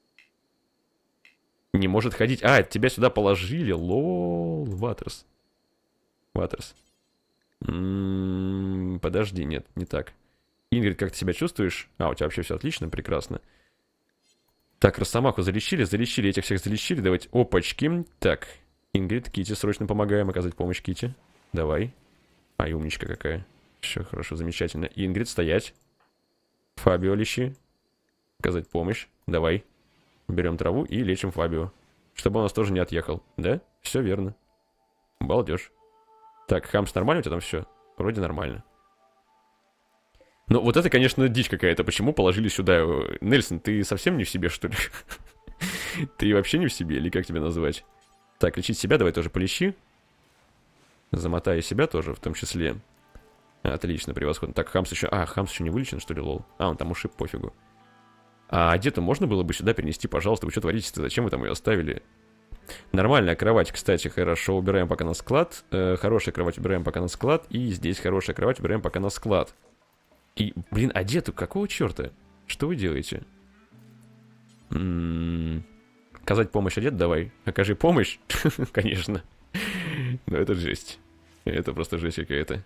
Не может ходить. А, тебя сюда положили. Лол, Ватерс. Ватерс. М-м-м, подожди, нет, не так. Ингрид, как ты себя чувствуешь? А, у тебя вообще все отлично, прекрасно. Так, Росомаху залечили, залечили, этих всех залечили. Давайте, опачки. Так, Ингрид, Кити, срочно помогаем оказать помощь Кити. Давай. Ай, умничка какая. Все хорошо, замечательно. Ингрид, стоять. Фабио лечи. Оказать помощь. Давай. Берем траву и лечим Фабио. Чтобы он нас тоже не отъехал. Да? Все верно. Балдеж. Так, Хамс, нормально у тебя там все? Вроде нормально. Ну, вот это, конечно, дичь какая-то. Почему положили сюда? Нельсон, ты совсем не в себе, что ли? Ты вообще не в себе? Или как тебя называть? Так, лечить себя давай тоже полечи. Замотай себя тоже, в том числе. Отлично, превосходно. Так, Хамс еще... А, Хамс еще не вылечен, что ли, лол? А, он там ушиб, пофигу. А где-то можно было бы сюда перенести, пожалуйста? Вы что творите-то? Зачем вы там ее оставили? Нормальная кровать, кстати, хорошо. Убираем пока на склад. Э, хорошая кровать убираем пока на склад. И здесь хорошая кровать убираем пока на склад. И, блин, а где-то какого черта? Что вы делаете? М-м-м. Оказать помощь одет? Давай. Окажи помощь? Конечно. Но это жесть. Это просто жесть какая-то.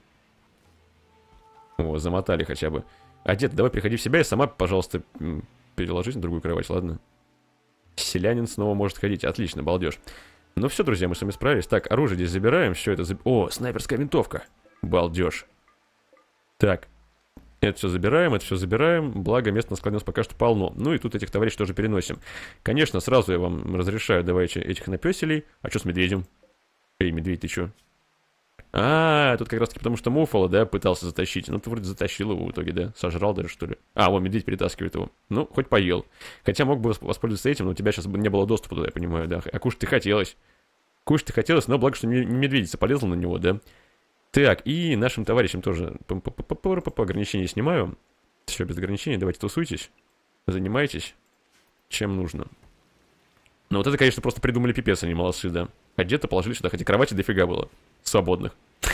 О, замотали хотя бы. Одет, давай приходи в себя и сама, пожалуйста, переложись на другую кровать, ладно? Селянин снова может ходить. Отлично, балдеж. Ну все, друзья, мы с вами справились. Так, оружие здесь забираем. Все это... Заб... О, снайперская винтовка. Балдеж. Так. Это все забираем, это все забираем. Благо, мест на складе у нас пока что полно. Ну и тут этих товарищей тоже переносим. Конечно, сразу я вам разрешаю, давайте этих напеселей. А что с медведем? Эй, медведь, ты что? А, тут как раз таки потому, что Муффало, да, пытался затащить. Ну, ты вроде затащил его в итоге, да? Сожрал даже, что ли? А, вон, медведь перетаскивает его. Ну, хоть поел. Хотя мог бы воспользоваться этим, но у тебя сейчас бы не было доступа туда, я понимаю, да? А кушать ты хотелось. Кушать ты хотелось, но благо, что не медведица полезла на него, да? Так, и нашим товарищам тоже по ограничения снимаю. Все, без ограничений, давайте тусуйтесь. Занимайтесь, чем нужно. Ну, вот это, конечно, просто придумали пипец, они молодцы, да? А где-то положили сюда, хотя кровати дофига было. Свободных.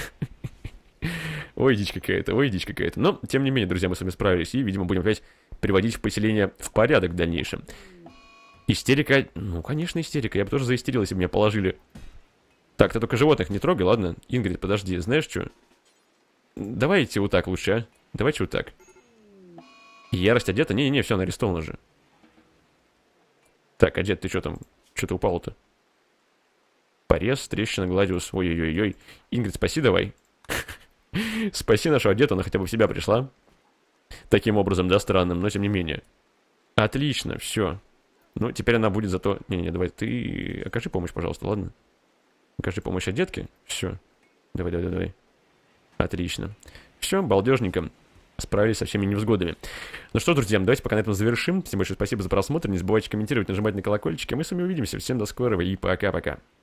Ой, дичь какая-то, ой, дичь какая-то. Но, тем не менее, друзья, мы с вами справились. И, видимо, будем опять приводить в поселение в порядок в дальнейшем. Истерика... Ну, конечно, истерика. Я бы тоже заистерил, если бы меня положили. Так, ты только животных не трогай, ладно? Ингрид, подожди, знаешь что? Давайте вот так лучше, а? Давайте вот так. Ярость одета? Не-не-не, все, нарисовано же. Так, одет, ты что там? Что-то упало-то? Порез, трещина, гладиус. Ой-ой-ой-ой. Ингрид, спаси давай. Спаси нашего деда, она хотя бы в себя пришла. Таким образом, да, странным, но тем не менее. Отлично, все. Ну, теперь она будет зато... Не-не, давай, ты окажи помощь, пожалуйста, ладно? Окажи помощь одетке. Все. Давай, давай, давай. Отлично. Все, балдежненько. Справились со всеми невзгодами. Ну что, друзья, давайте пока на этом завершим. Всем большое спасибо за просмотр. Не забывайте комментировать, нажимать на колокольчик. И мы с вами увидимся. Всем до скорого и пока-пока.